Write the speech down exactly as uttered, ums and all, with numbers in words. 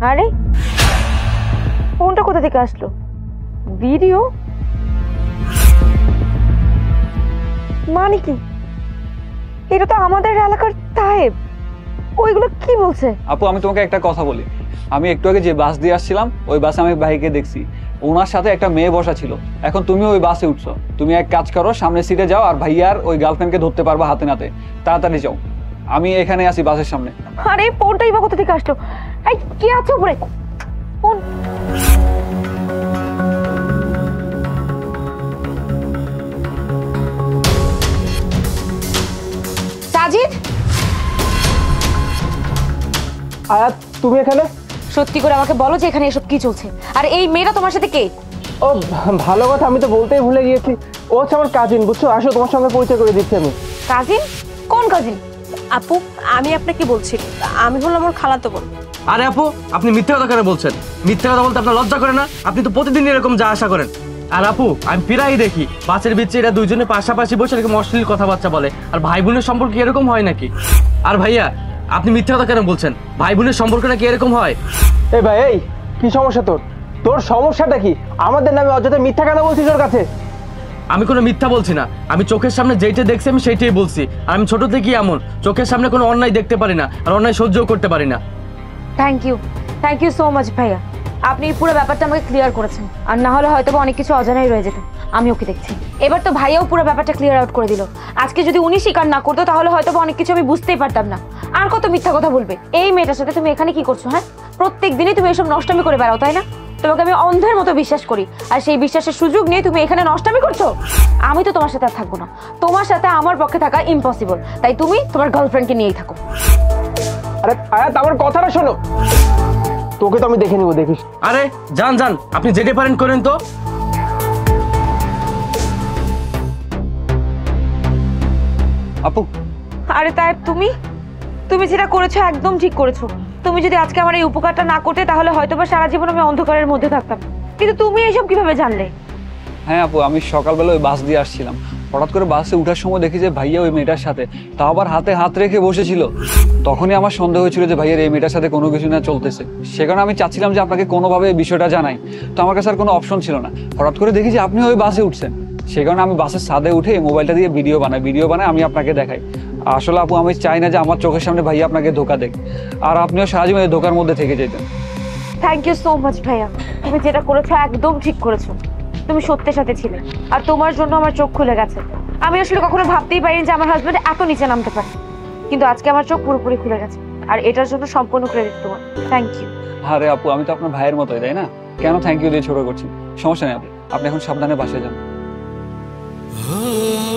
আরে ফোনটা কোথা থেকে আসলো? ভিডিও মানে কি? এটা তো আমাদের এলাকার সাহেব। ওইগুলো কি বলছে? আপু আমি তোমাকে একটা কথা বলি, আমি একটু আগে যে বাস দিয়ে আসছিলাম ওই বাসে আমি ভাইকে দেখছি, ওনার সাথে একটা মেয়ে বসা ছিল। এখন তুমি ওই বাসে উঠছো, তুমি এক কাজ করো, সামনের সিটে যাও আর ভাইয়ার ওই গার্লফ্রেন্ডকে ধরতে পারবা হাতে নাতে। তাড়াতাড়ি যাও, আমি এখানে আছি বাসের সামনে। আরে ফোনটাই বা কোথা থেকে আসলো? এই কি আছে উপরে? ফোন সাজিদ, আয়াত তুমি এখানে? সত্যি করে আমাকে বলো যে এখানে এসব কি চলছে, আর এই মেয়েটা তোমার সাথে কে? ও ভালো কথা, আমি তো বলতেই ভুলে গিয়েছি। ও হচ্ছে আমার কাজিন, বুঝছো? আসো তোমার সঙ্গে পরিচয় করে দিচ্ছি আমি। কাজিন? কোন কাজিন? আপু আমি আপনাকে বলছি, আমি হলো আমার খালাতো বোন। আরে আপু আপনি মিথ্যা কথা কেন বলছেন? মিথ্যা কথা বলতে আপনার লজ্জা করে না? আপনি তো প্রতিদিন এরকম যা আশা করেন। আর আপু আমি প্রায়ই দেখি বাসের ভিতরে এরা দুইজনে পাশাপাশি বসে এরকম অশ্লীল কথাবার্তা বলে। আর ভাই বোনের সম্পর্ক এরকম হয় নাকি? আর ভাইয়া আপনি মিথ্যা কথা কেন বলছেন? ভাই বোনের সম্পর্ক নাকি এরকম হয়? এই ভাই, এই কি সমস্যা তোর? তোর সমস্যাটা কি? আমাদের নামে অযথা মিথ্যা কেন বলছিস ওর কাছে? আমি কোনো মিথ্যা বলছি না, আমি চোখের সামনে যেইটা দেখছি আমি সেইটাই বলছি। আর আমি ছোট থেকেই এমন, চোখের সামনে কোনো অন্যায় দেখতে পারি না, আর অন্যায় সহ্যও করতে পারি না। Thank you, thank you so much ভাইয়া। আপনি পুরো ব্যাপারটা আমাকে ক্লিয়ার করেছেন, আর না হলে হয়তো অনেক কিছু অজানাই রয়ে যেত। আমি ওকে দেখছি, এবার তো ভাইয়াও পুরো ব্যাপারটা ক্লিয়ার আউট করে দিল। আজকে যদি উনি স্বীকার না করতো তাহলে হয়তো অনেক কিছু আমি বুঝতেই পারতাম না। আর কত মিথ্যা কথা বলবে? এই মেয়েটার সাথে তুমি এখানে কি করছো? হ্যাঁ, প্রত্যেক দিনই তুমি এসব নষ্টামি করে বেড়াও, তাই না? তোমাকে আমি অন্ধের মতো বিশ্বাস করি, আর সেই বিশ্বাসের সুযোগ নিয়ে তুমি এখানে নষ্টামি করছো। আমি তো তোমার সাথে আর থাকবো না, তোমার সাথে আমার পক্ষে থাকা ইম্পসিবল। তাই তুমি তোমার গার্লফ্রেন্ডকে নিয়েই থাকো। আরে আয়াত আমার কথাটা শোনো, তোকে তো আমি দেখে নিবো, দেখিস। আরে যান যান, আপনি যেতে পারেন করেন তো। আপু আরে তাই তুমি তুমি যেটা করেছো একদম ঠিক করেছো। তুমি যদি আজকে আমার এই উপকারটা না করতে তাহলে হয়তো বা সারা জীবন আমি অন্ধকারের মধ্যে থাকতাম। কিন্তু তুমি এসব কিভাবে জানলে? হ্যাঁ আপু, আমি সকালবেলা ওই বাস দিয়ে আসছিলাম, হঠাৎ করে বাসে উঠার সময় দেখি যে ভাইয়া ওই মেয়েটার সাথে, তা আবার হাতে হাত রেখে বসেছিল। তখনই আমার সন্দেহ হয়েছিল যে ভাইয়ের এই মেয়েটার সাথে কোনো কিছু না চলতেছে। সে কারণে আমি চাচ্ছিলাম যে আপনাকে কোনোভাবে এই বিষয়টা জানাই, তো আমার কাছে আর কোনো অপশন ছিল না। হঠাৎ করে দেখি যে আপনি ওই বাসে উঠছেন, সে কারণে আমি বাসের ছাদে উঠে মোবাইলটা দিয়ে ভিডিও বানাই ভিডিও বানাই আমি আপনাকে দেখাই। আসলে আপু আমি চাই না যে আমার চোখের সামনে ভাইয়া আপনাকে ধোকা দেখ, আর আপনিও সারা জীবন এই ধোকার মধ্যে থেকে যেতেন। থ্যাংক ইউ সো মাচ ভাইয়া, তুমি যেটা করেছো একদম ঠিক করেছো। তুমি সত্যের সাথে ছিলে, আর তোমার জন্য আমার চোখ খুলে গেছে। আমি আসলে কখনো ভাবতেই পারিনি যে আমার হাজবেন্ড এত নিচে নামতে পারে, কিন্তু আজকে আমার চোখ পুরোপুরি খুলে গেছে, আর এটার জন্য সম্পূর্ণ ক্রেডিট তোমার। Thank you. আরে আপু আমি তো আপনার ভাইয়ের মতোই, তাই না? কেন থ্যাংক ইউ দিয়ে ছোট করছি? সমস্যা নেই আপু, আপনি এখন সাবধানে বাসায় যান।